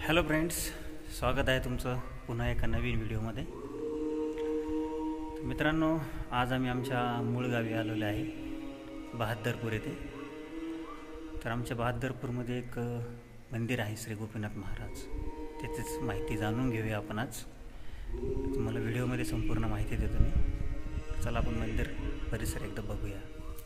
Hello friends, स्वागत आहे तुमचं पुन्हा एका नवीन व्हिडिओमध्ये। मित्रांनो, आज आम्ही आमच्या मूळ गावी आलेलो आहे, बहादरपूर येथे। तर आमच्या बहादरपूरमध्ये एक मंदिर आहे, श्री गोपीनाथ महाराज। त्याचीच माहिती जाणून घेऊया आपण आज। तुम्हाला व्हिडिओमध्ये संपूर्ण माहिती देतो मी। चला आपण मंदिर परिसर एकदा बघूया।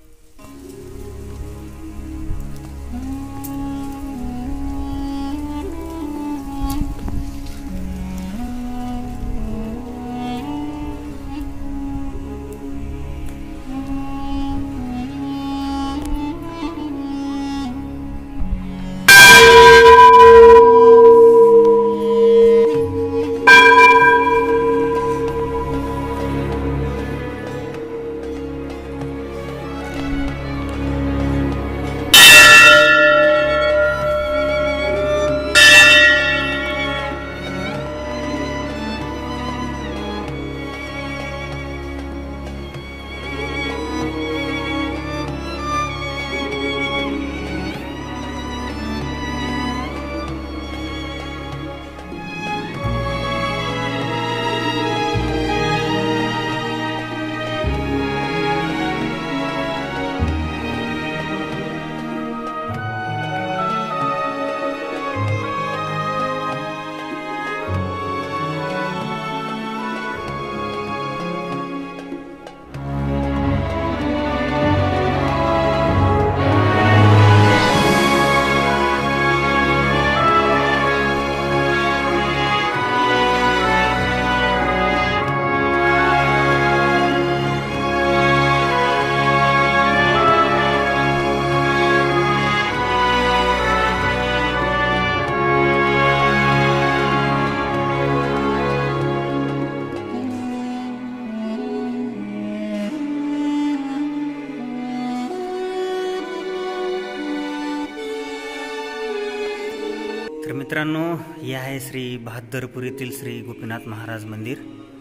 तर मित्रांनो, हे आहे श्री बहादरपूर येथील श्री गोपीनाथ महाराज मंदिर।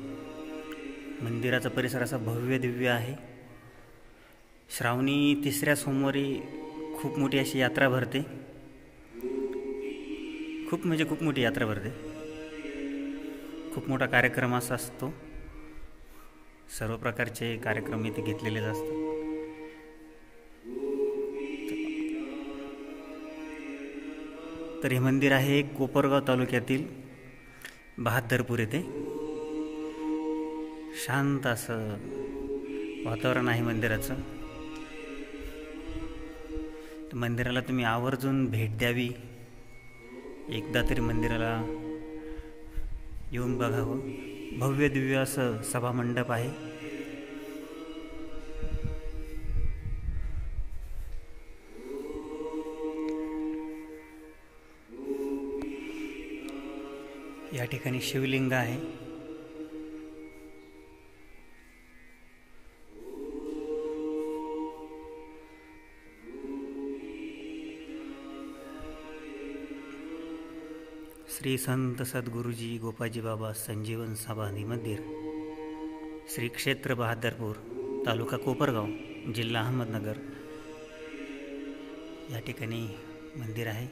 मंदिराचा परिसर असा भव्य दिव्य आहे। श्रावणी तिसऱ्या सोमवारी खूप मोठी अशी यात्रा भरते। खूप मोठी यात्रा भरते। खूप मोठा कार्यक्रम असा असतो। सर्व प्रकारचे कार्यक्रम इथे घेतलेले असतात। तर हे मंदिर आहे कोपरगाव तालुक्यातील बहादरपूर येथे। शांत असं वातावरण आहे मंदिराचं। मंदिराला तुम्ही आवर्जून भेट द्यावी, एकदा तरी मंदिराला येऊन बघावं। भव्य दिव्य असं सभामंडप आहे। या ठिकाणी शिवलिंग आहे। श्री संत सद्गुरुजी गोपाजी बाबा संजीवन समाधी मंदिर, श्री क्षेत्र बहादरपूर, तालुका कोपरगाव, जिल्हा अहमदनगर, या ठिकाणी मंदिर आहे।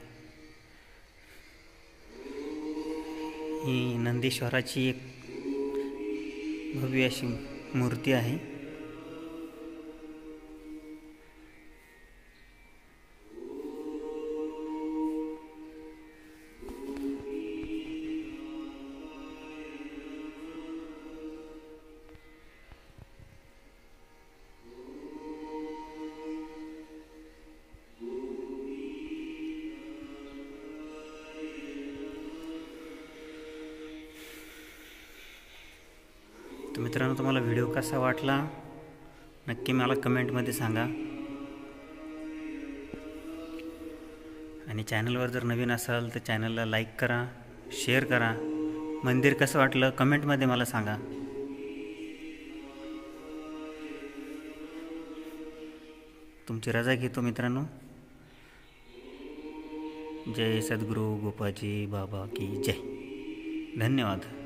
ही नंदीश्वराची एक भव्य अशी मूर्ती आहे। तर मित्रांनो, तुम्हाला व्हिडिओ कसा वाटला नक्की मला कमेंटमध्ये सांगा। आणि चॅनलवर जर नवीन असाल तर चॅनलला लाईक करा, शेअर करा। मंदिर कसं वाटलं कमेंटमध्ये मला सांगा। तुमची रजा घेतो मित्रांनो। जय सद्गुरू गोपाजी बाबा की जय। धन्यवाद।